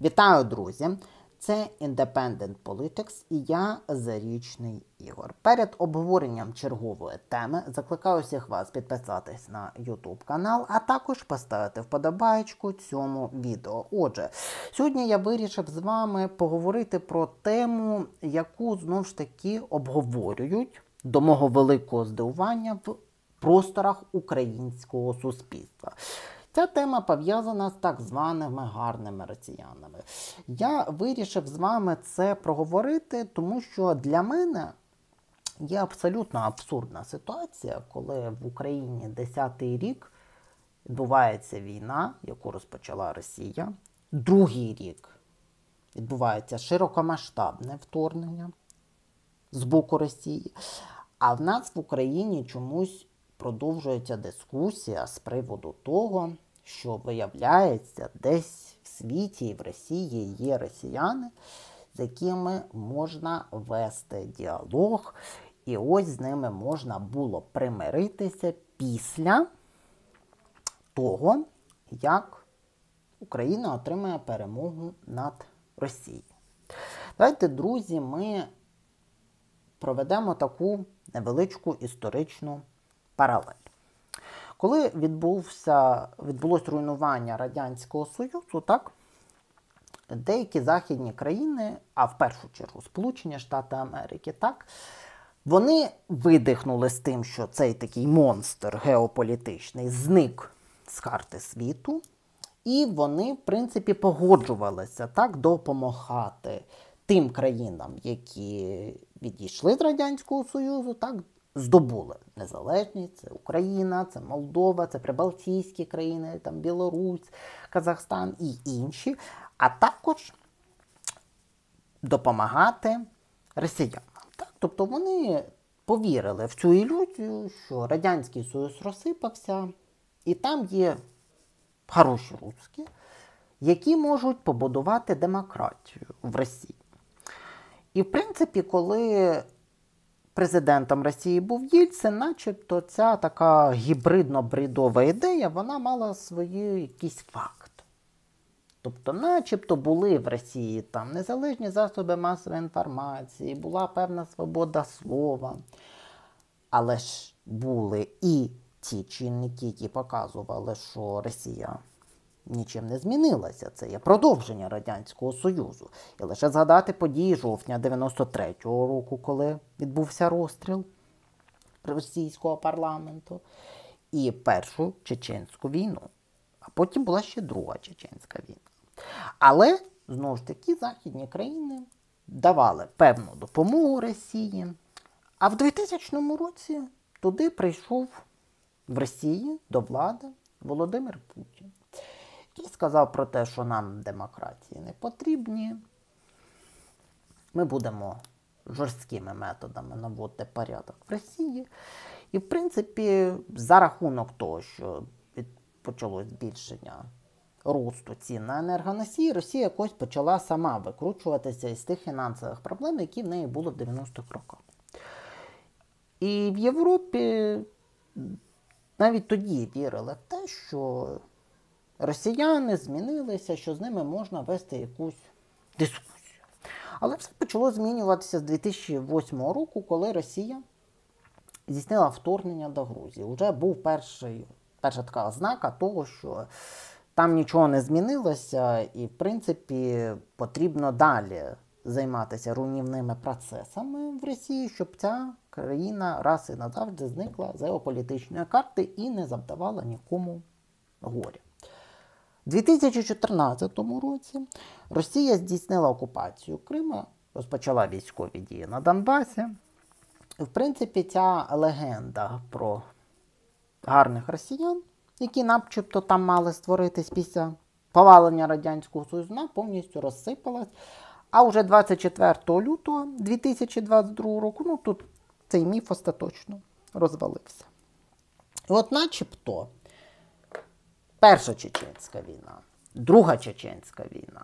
Вітаю, друзі! Це Independent Politics і я, Зарічний Ігор. Перед обговоренням чергової теми закликаю всіх вас підписатись на YouTube канал, а також поставити вподобайку цьому відео. Отже, сьогодні я вирішив з вами поговорити про тему, яку, знову ж таки, обговорюють, до мого великого здивування, в просторах українського суспільства. Ця тема пов'язана з так званими гарними росіянами. Я вирішив з вами це проговорити, тому що для мене є абсолютно абсурдна ситуація, коли в Україні 10-й рік відбувається війна, яку розпочала Росія. Другий рік відбувається широкомасштабне вторгнення з боку Росії. А в нас в Україні чомусь продовжується дискусія з приводу того, що, виявляється, десь в світі і в Росії є росіяни, з якими можна вести діалог, і ось з ними можна було примиритися після того, як Україна отримає перемогу над Росією. Давайте, друзі, ми проведемо таку невеличку історичну паралель. Коли відбулось руйнування Радянського Союзу, так, деякі західні країни, а в першу чергу Сполучені Штати Америки, так, вони видихнули з тим, що цей такий монстр геополітичний зник з карти світу, і вони, в принципі, погоджувалися так, допомагати тим країнам, які відійшли з Радянського Союзу, так, здобули незалежність, це Україна, це Молдова, це прибалтійські країни, там Білорусь, Казахстан і інші, а також допомагати росіянам. Так? Тобто вони повірили в цю ілюзію, що Радянський Союз розсипався, і там є хороші русські, які можуть побудувати демократію в Росії. І, в принципі, коли президентом Росії був Єльцин, начебто ця така гібридно-брідова ідея, вона мала свій якийсь факт. Тобто, начебто були в Росії там незалежні засоби масової інформації, була певна свобода слова, але ж були і ті чинники, які показували, що Росія нічим не змінилася. Це є продовження Радянського Союзу. І лише згадати події жовтня 93-го року, коли відбувся розстріл російського парламенту, і Першу Чеченську війну. А потім була ще Друга Чеченська війна. Але, знову ж таки, західні країни давали певну допомогу Росії. А в 2000 році туди прийшов в Росії до влади Володимир Путін. І сказав про те, що нам демократії не потрібні. Ми будемо жорсткими методами наводити порядок в Росії. І, в принципі, за рахунок того, що почалось збільшення росту цін на енергоносії, Росія якось почала сама викручуватися із тих фінансових проблем, які в неї були в 90-х роках. І в Європі навіть тоді вірили в те, що росіяни змінилися, що з ними можна вести якусь дискусію. Але все почало змінюватися з 2008 року, коли Росія здійснила вторгнення до Грузії. Уже був перша така ознака того, що там нічого не змінилося і, в принципі, потрібно далі займатися руйнівними процесами в Росії, щоб ця країна раз і назавжди зникла з геополітичної карти і не завдавала нікому горя. У 2014 році Росія здійснила окупацію Криму, розпочала військові дії на Донбасі. І, в принципі, ця легенда про гарних росіян, які начебто там мали створитись після повалення Радянського Союзу, вона повністю розсипалась. А вже 24 лютого 2022 року, ну тут цей міф остаточно розвалився. І от начебто Перша Чеченська війна, Друга Чеченська війна,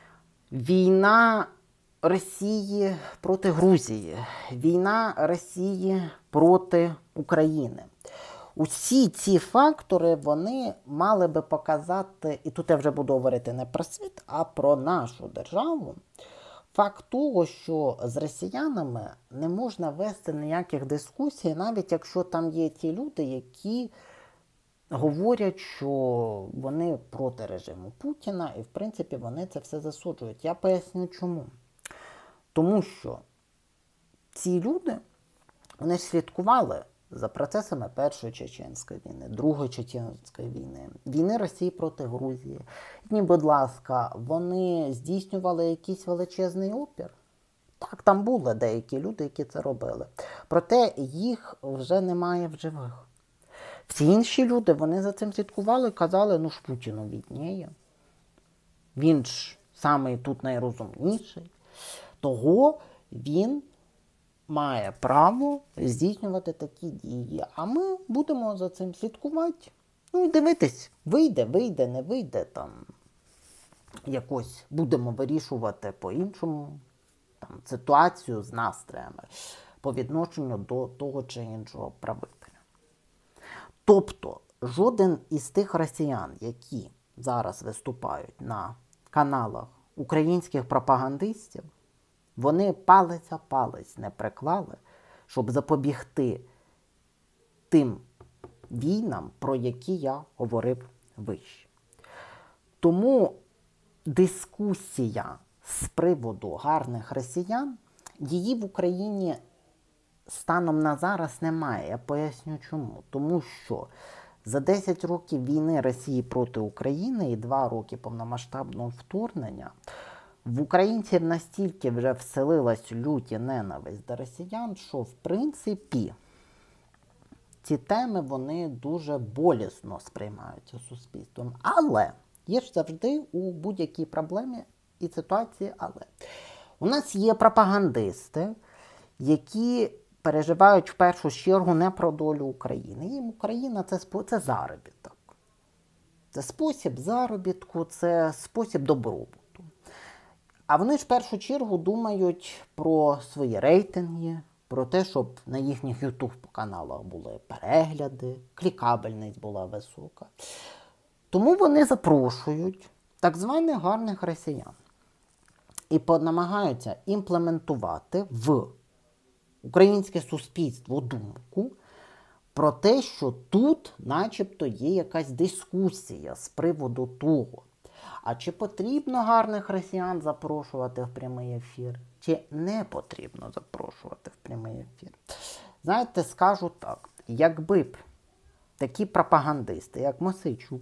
війна Росії проти Грузії, війна Росії проти України. Усі ці фактори, вони мали би показати, і тут я вже буду говорити не про світ, а про нашу державу, факт того, що з росіянами не можна вести ніяких дискусій, навіть якщо там є ті люди, які говорять, що вони проти режиму Путіна, і в принципі вони це все засуджують. Я поясню чому. Тому що ці люди, вони слідкували за процесами Першої Чеченської війни, Другої Чеченської війни, війни Росії проти Грузії. І, будь ласка, вони здійснювали якийсь величезний опір. Так, там були деякі люди, які це робили. Проте їх вже немає в живих. Всі інші люди, вони за цим слідкували, казали, ну ж Путіну відніє. Він ж самий тут найрозумніший. Того він має право здійснювати такі дії. А ми будемо за цим слідкувати. Ну і дивитись, вийде, не вийде. Там якось будемо вирішувати по-іншому там, ситуацію з настроями по відношенню до того чи іншого правителя. Тобто, жоден із тих росіян, які зараз виступають на каналах українських пропагандистів, вони палець не приклали, щоб запобігти тим війнам, про які я говорив вище. Тому дискусія з приводу гарних росіян, її в Україні станом на зараз немає. Я поясню чому. Тому що за 10 років війни Росії проти України і 2 роки повномасштабного вторгнення в українців настільки вже вселилась лють і ненависть до росіян, що в принципі ці теми вони дуже болісно сприймаються суспільством. Але є ж завжди у будь-якій проблемі і ситуації але. У нас є пропагандисти, які переживають в першу чергу не про долю України. Їм Україна це заробіток. Це спосіб заробітку, це спосіб добробуту. А вони ж в першу чергу думають про свої рейтинги, про те, щоб на їхніх YouTube-каналах були перегляди, клікабельність була висока. Тому вони запрошують так званих гарних росіян і намагаються імплементувати в українське суспільство думку про те, що тут начебто є якась дискусія з приводу того, а чи потрібно гарних росіян запрошувати в прямий ефір, чи не потрібно запрошувати в прямий ефір. Знаєте, скажу так, якби б такі пропагандисти, як Мосейчук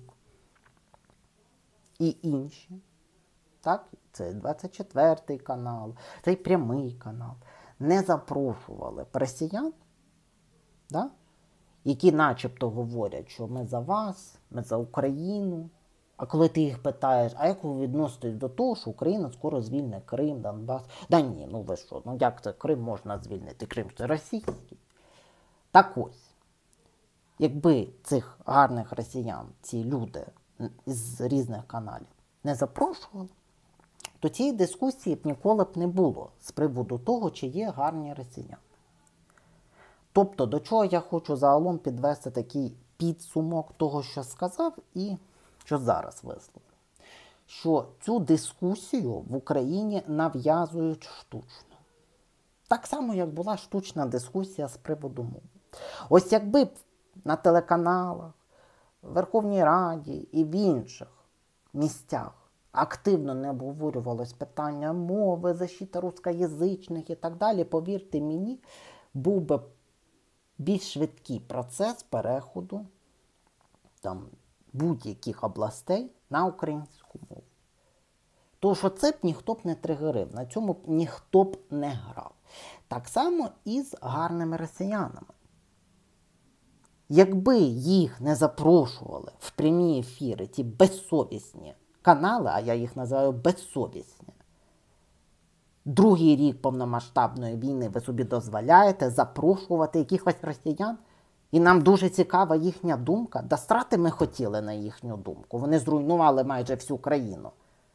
і інші, так, це 24 канал, цей прямий канал, не запрошували росіян, да, які начебто говорять, що ми за вас, ми за Україну. А коли ти їх питаєш, а як ви відноситесь до того, що Україна скоро звільнить Крим, Донбас? Да ні, ну ви що, ну як це Крим можна звільнити? Крим це російський. Так ось, якби цих гарних росіян, ці люди з різних каналів не запрошували, то цієї дискусії б ніколи б не було з приводу того, чи є гарні росіяни. Тобто, до чого я хочу загалом підвести такий підсумок того, що сказав і що зараз висловив. Що цю дискусію в Україні нав'язують штучно. Так само, як була штучна дискусія з приводу мови. Ось якби на телеканалах, в Верховній Раді і в інших місцях активно не обговорювалось питання мови, защита рускоязичних і так далі, повірте мені, був би більш швидкий процес переходу там, будь-яких областей на українську мову. Тому що це б ніхто б не тригерив, на цьому б ніхто б не грав. Так само і з гарними росіянами. Якби їх не запрошували в прямі ефіри, ті безсовісні канали, а я їх називаю безсовісні, другий рік повномасштабної війни ви собі дозволяєте запрошувати якихось росіян, і нам дуже цікава їхня думка. Да страти ми хотіли на їхню думку. Вони зруйнували майже всю країну.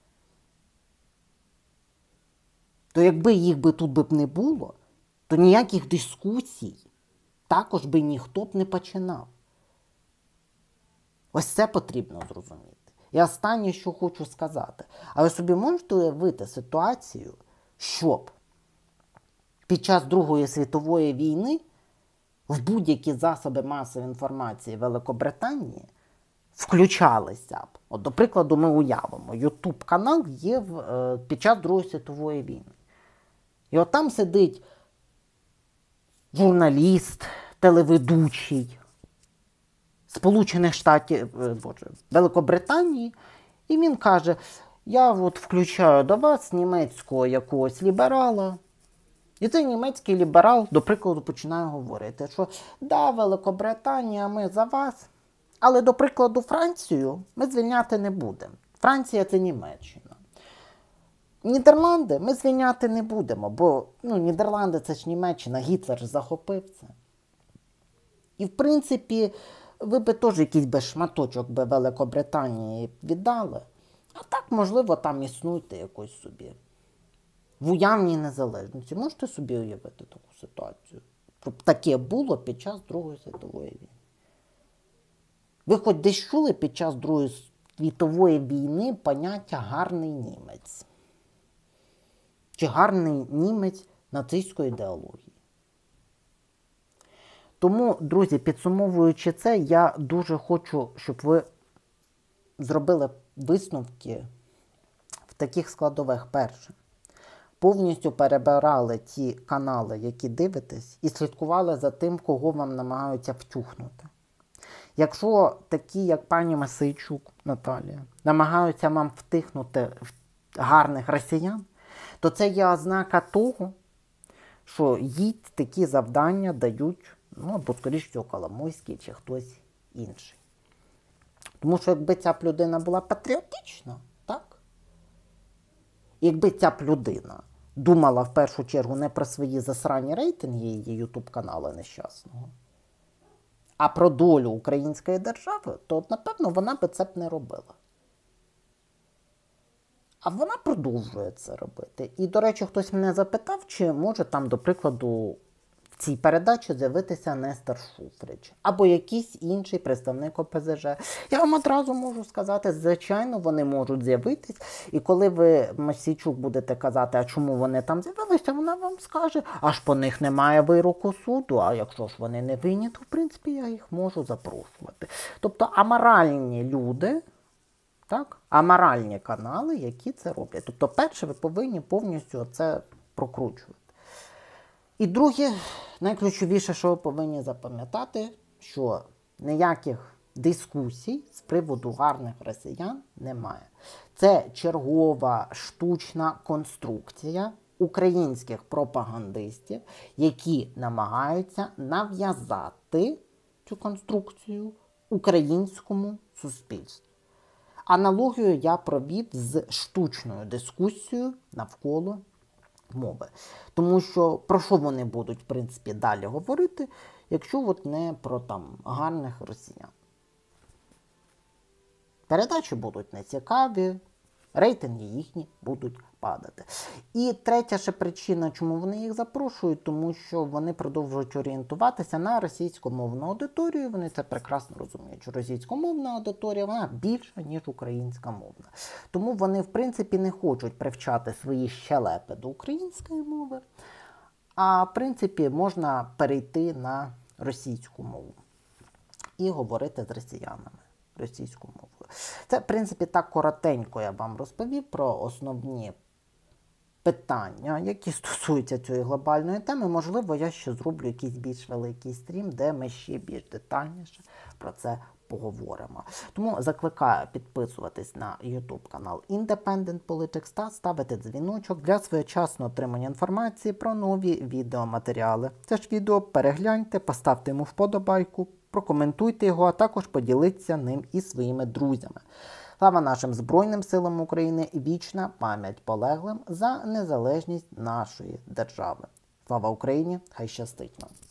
То якби їх би тут би не було, то ніяких дискусій також би ніхто б не починав. Ось це потрібно зрозуміти. І останнє, що хочу сказати. А ви собі можете уявити ситуацію, щоб під час Другої світової війни в будь-які засоби масової інформації Великобританії включалися б. От, до прикладу, ми уявимо, YouTube-канал є під час Другої світової війни. І от там сидить журналіст, телеведучий Сполучених Штатів, Великобританії, і він каже, я от включаю до вас німецького якогось ліберала, і цей німецький ліберал, до прикладу, починає говорити, що да, Великобританія, ми за вас, але, до прикладу, Францію ми звільняти не будемо. Франція – це Німеччина. Нідерланди ми звільняти не будемо, бо Нідерланди – це ж Німеччина, Гітлер ж захопив це. І, в принципі, ви би теж якийсь би шматочок би Великобританії віддали, а так, можливо, там існуйте якось собі. В уявній незалежності. Можете собі уявити таку ситуацію? Щоб таке було під час Другої світової війни. Ви хоч десь чули під час Другої світової війни поняття «гарний німець»? Чи гарний німець нацистської ідеології? Тому, друзі, підсумовуючи це, я дуже хочу, щоб ви зробили висновки в таких складових. Перше. Повністю перебирали ті канали, які дивитесь, і слідкували за тим, кого вам намагаються втюхнути. Якщо такі, як пані Мосійчук Наталія, намагаються вам втихнути гарних росіян, то це є ознака того, що їй такі завдання дають, або, скоріш всього, Коломойський чи хтось інший. Тому що якби ця б людина була патріотична, так? Якби ця б людина думала в першу чергу не про свої засрані рейтинги її ютуб-каналу нещасного, а про долю української держави, то, напевно, вона би це б не робила. А вона продовжує це робити. І, до речі, хтось мене запитав, чи може там, до прикладу, в цій передачі з'явитися Нестор Шуфрич або якийсь інший представник ОПЗЖ. Я вам одразу можу сказати, звичайно, вони можуть з'явитись. І коли ви Мосійчук будете казати, а чому вони там з'явилися, вона вам скаже, аж по них немає вироку суду, а якщо ж вони не винні, то, в принципі, я їх можу запрошувати. Тобто аморальні люди, так, аморальні канали, які це роблять. Тобто, перше, ви повинні повністю це прокручувати. І друге, найключовіше, що ви повинні запам'ятати, що ніяких дискусій з приводу гарних росіян немає. Це чергова штучна конструкція українських пропагандистів, які намагаються нав'язати цю конструкцію українському суспільству. Аналогію я провів з штучною дискусією навколо мови. Тому що про що вони будуть, в принципі, далі говорити, якщо от не про там гарних росіян. Передачі будуть нецікаві, рейтинги їхні будуть падати. І третя ще причина, чому вони їх запрошують, тому що вони продовжують орієнтуватися на російськомовну аудиторію. Вони це прекрасно розуміють, що російськомовна аудиторія, вона більша, ніж українська мовна. Тому вони, в принципі, не хочуть привчати свої щелепи до української мови, а, в принципі, можна перейти на російську мову і говорити з росіянами російською мовою. Це, в принципі, так коротенько я вам розповів про основні питання, які стосуються цієї глобальної теми. Можливо, я ще зроблю якийсь більш великий стрім, де ми ще більш детальніше про це поговоримо. Тому закликаю підписуватись на YouTube канал Independent Politics та ставити дзвіночок для своєчасного отримання інформації про нові відеоматеріали. Це ж відео перегляньте, поставте йому вподобайку, прокоментуйте його, а також поділіться ним із своїми друзями. Слава нашим Збройним силам України і вічна пам'ять полеглим за незалежність нашої держави. Слава Україні! Хай щастить нам!